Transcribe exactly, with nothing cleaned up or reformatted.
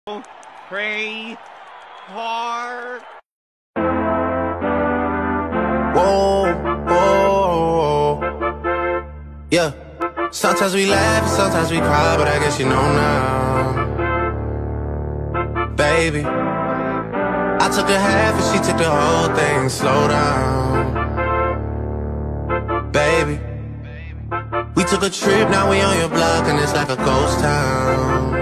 Pray hard. Whoa, whoa, yeah. Sometimes we laugh and sometimes we cry, but I guess you know now, baby. I took a half and she took the whole thing. Slow down, baby. We took a trip, now we on your block and it's like a ghost town.